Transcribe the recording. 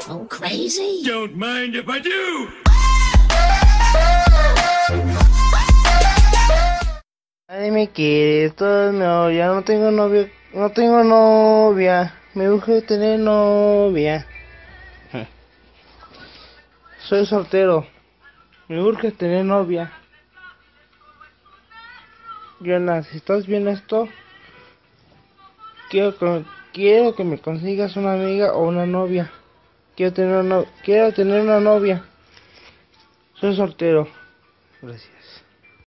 Oh, crazy? Don't mind if I do. Nadie me quiere, todo es novia, no tengo novio, no tengo novia, me urge tener novia. Soy soltero, me urge tener novia. Jonas, si estás viendo esto, quiero que me consigas una amiga o una novia. Quiero tener una novia. Soy soltero. Gracias.